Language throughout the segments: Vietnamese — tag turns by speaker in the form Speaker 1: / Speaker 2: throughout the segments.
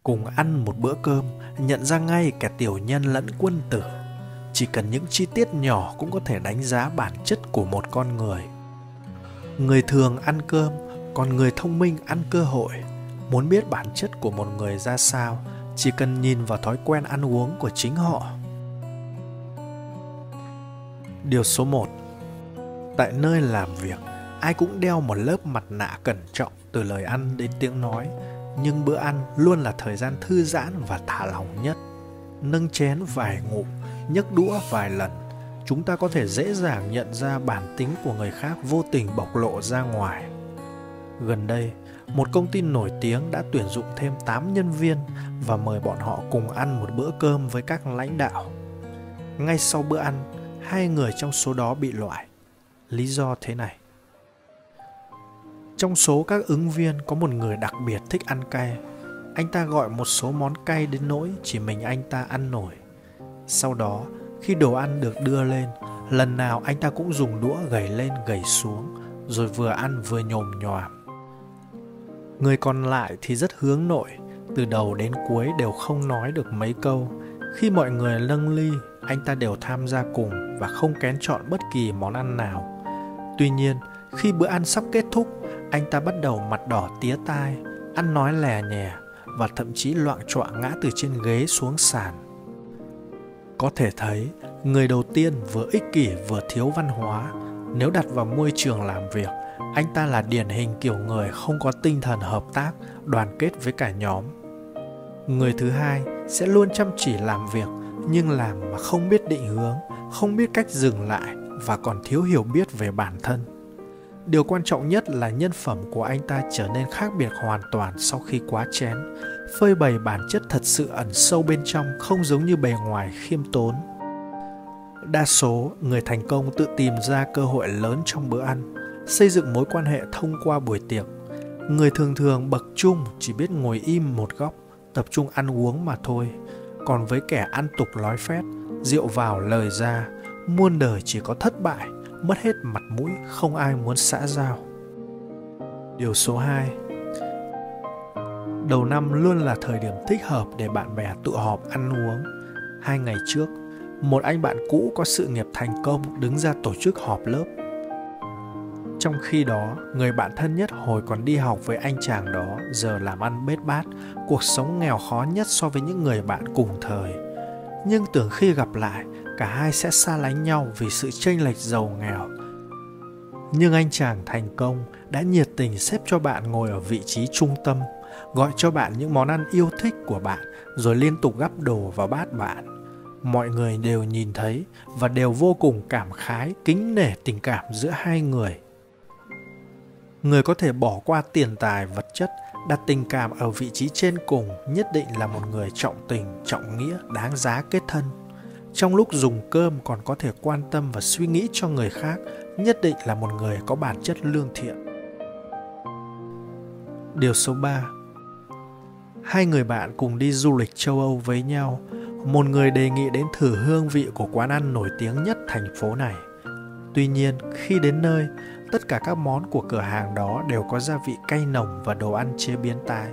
Speaker 1: Cùng ăn một bữa cơm, nhận ra ngay kẻ tiểu nhân lẫn quân tử. Chỉ cần những chi tiết nhỏ cũng có thể đánh giá bản chất của một con người. Người thường ăn cơm, còn người thông minh ăn cơ hội. Muốn biết bản chất của một người ra sao, chỉ cần nhìn vào thói quen ăn uống của chính họ. Điều số 1. Tại nơi làm việc, ai cũng đeo một lớp mặt nạ cẩn trọng từ lời ăn đến tiếng nói, nhưng bữa ăn luôn là thời gian thư giãn và thả lỏng nhất. Nâng chén vài ngụm, nhấc đũa vài lần, chúng ta có thể dễ dàng nhận ra bản tính của người khác vô tình bộc lộ ra ngoài. Gần đây, một công ty nổi tiếng đã tuyển dụng thêm 8 nhân viên và mời bọn họ cùng ăn một bữa cơm với các lãnh đạo. Ngay sau bữa ăn, 2 người trong số đó bị loại. Lý do thế này. Trong số các ứng viên có một người đặc biệt thích ăn cay. Anh ta gọi một số món cay đến nỗi chỉ mình anh ta ăn nổi. Sau đó, khi đồ ăn được đưa lên, lần nào anh ta cũng dùng đũa gẩy lên gẩy xuống, rồi vừa ăn vừa nhồm nhoàm. Người còn lại thì rất hướng nội, từ đầu đến cuối đều không nói được mấy câu. Khi mọi người nâng ly, anh ta đều tham gia cùng và không kén chọn bất kỳ món ăn nào. Tuy nhiên, khi bữa ăn sắp kết thúc, anh ta bắt đầu mặt đỏ tía tai, ăn nói lè nhè và thậm chí loạng choạng ngã từ trên ghế xuống sàn. Có thể thấy, người đầu tiên vừa ích kỷ vừa thiếu văn hóa. Nếu đặt vào môi trường làm việc, anh ta là điển hình kiểu người không có tinh thần hợp tác, đoàn kết với cả nhóm. Người thứ hai sẽ luôn chăm chỉ làm việc, nhưng làm mà không biết định hướng, không biết cách dừng lại và còn thiếu hiểu biết về bản thân. Điều quan trọng nhất là nhân phẩm của anh ta trở nên khác biệt hoàn toàn sau khi quá chén, phơi bày bản chất thật sự ẩn sâu bên trong, không giống như bề ngoài khiêm tốn. Đa số người thành công tự tìm ra cơ hội lớn trong bữa ăn, xây dựng mối quan hệ thông qua buổi tiệc. Người thường thường bậc trung chỉ biết ngồi im một góc, tập trung ăn uống mà thôi. Còn với kẻ ăn tục lói phét, rượu vào lời ra, muôn đời chỉ có thất bại, mất hết mặt mũi, không ai muốn xã giao. Điều số 2. Đầu năm luôn là thời điểm thích hợp để bạn bè tụ họp ăn uống. 2 ngày trước, một anh bạn cũ có sự nghiệp thành công đứng ra tổ chức họp lớp. Trong khi đó, người bạn thân nhất hồi còn đi học với anh chàng đó giờ làm ăn bết bát, cuộc sống nghèo khó nhất so với những người bạn cùng thời. Nhưng tưởng khi gặp lại, cả hai sẽ xa lánh nhau vì sự chênh lệch giàu nghèo. Nhưng anh chàng thành công đã nhiệt tình xếp cho bạn ngồi ở vị trí trung tâm, gọi cho bạn những món ăn yêu thích của bạn, rồi liên tục gắp đồ vào bát bạn. Mọi người đều nhìn thấy và đều vô cùng cảm khái, kính nể tình cảm giữa hai người. Người có thể bỏ qua tiền tài vật chất, đặt tình cảm ở vị trí trên cùng nhất định là một người trọng tình, trọng nghĩa, đáng giá kết thân. Trong lúc dùng cơm còn có thể quan tâm và suy nghĩ cho người khác, nhất định là một người có bản chất lương thiện. Điều số 3. 2 người bạn cùng đi du lịch châu Âu với nhau. Một người đề nghị đến thử hương vị của quán ăn nổi tiếng nhất thành phố này. Tuy nhiên, khi đến nơi, tất cả các món của cửa hàng đó đều có gia vị cay nồng và đồ ăn chế biến tái.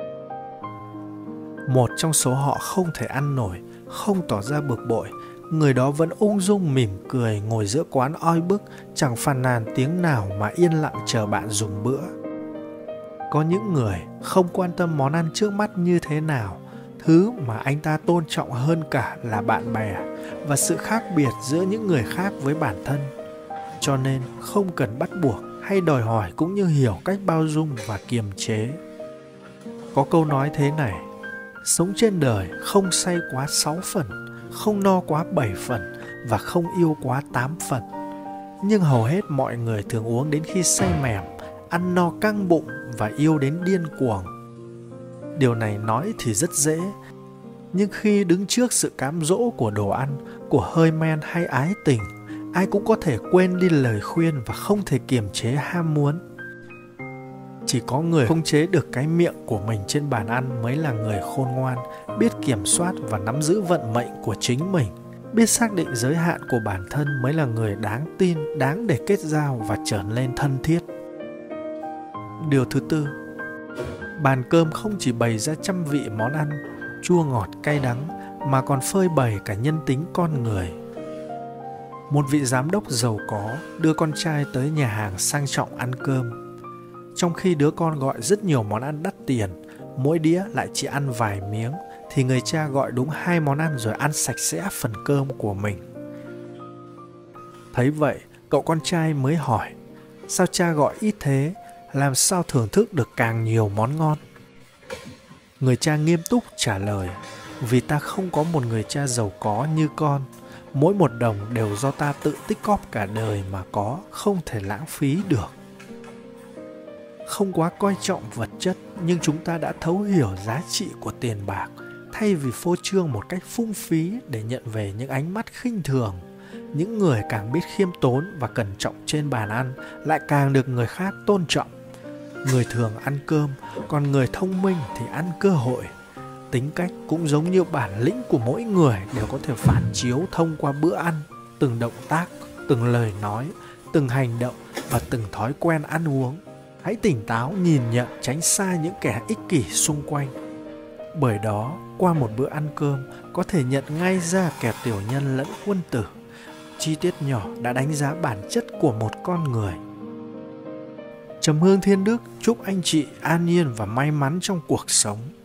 Speaker 1: Một trong số họ không thể ăn nổi, không tỏ ra bực bội. Người đó vẫn ung dung mỉm cười ngồi giữa quán oi bức, chẳng phàn nàn tiếng nào mà yên lặng chờ bạn dùng bữa. Có những người không quan tâm món ăn trước mắt như thế nào, thứ mà anh ta tôn trọng hơn cả là bạn bè và sự khác biệt giữa những người khác với bản thân. Cho nên không cần bắt buộc hay đòi hỏi cũng như hiểu cách bao dung và kiềm chế. Có câu nói thế này: sống trên đời không say quá 6 phần, không no quá 7 phần và không yêu quá 8 phần. Nhưng hầu hết mọi người thường uống đến khi say mềm, ăn no căng bụng và yêu đến điên cuồng. Điều này nói thì rất dễ, nhưng khi đứng trước sự cám dỗ của đồ ăn, của hơi men hay ái tình, ai cũng có thể quên đi lời khuyên và không thể kiềm chế ham muốn. Chỉ có người khống chế được cái miệng của mình trên bàn ăn mới là người khôn ngoan, biết kiểm soát và nắm giữ vận mệnh của chính mình, biết xác định giới hạn của bản thân mới là người đáng tin, đáng để kết giao và trở nên thân thiết. Điều thứ 4. Bàn cơm không chỉ bày ra trăm vị món ăn, chua ngọt cay đắng, mà còn phơi bày cả nhân tính con người. Một vị giám đốc giàu có đưa con trai tới nhà hàng sang trọng ăn cơm. Trong khi đứa con gọi rất nhiều món ăn đắt tiền, mỗi đĩa lại chỉ ăn vài miếng, thì người cha gọi đúng 2 món ăn rồi ăn sạch sẽ phần cơm của mình. Thấy vậy, cậu con trai mới hỏi, sao cha gọi ít thế, làm sao thưởng thức được càng nhiều món ngon? Người cha nghiêm túc trả lời, vì ta không có một người cha giàu có như con. Mỗi một đồng đều do ta tự tích cóp cả đời mà có, không thể lãng phí được. Không quá coi trọng vật chất, nhưng chúng ta đã thấu hiểu giá trị của tiền bạc, thay vì phô trương một cách phung phí để nhận về những ánh mắt khinh thường. Những người càng biết khiêm tốn và cẩn trọng trên bàn ăn lại càng được người khác tôn trọng. Người thường ăn cơm, còn người thông minh thì ăn cơ hội. Tính cách cũng giống như bản lĩnh của mỗi người đều có thể phản chiếu thông qua bữa ăn, từng động tác, từng lời nói, từng hành động và từng thói quen ăn uống. Hãy tỉnh táo nhìn nhận, tránh xa những kẻ ích kỷ xung quanh. Bởi đó, qua một bữa ăn cơm có thể nhận ngay ra kẻ tiểu nhân lẫn quân tử. Chi tiết nhỏ đã đánh giá bản chất của một con người. Trầm Hương Thiên Đức chúc anh chị an nhiên và may mắn trong cuộc sống.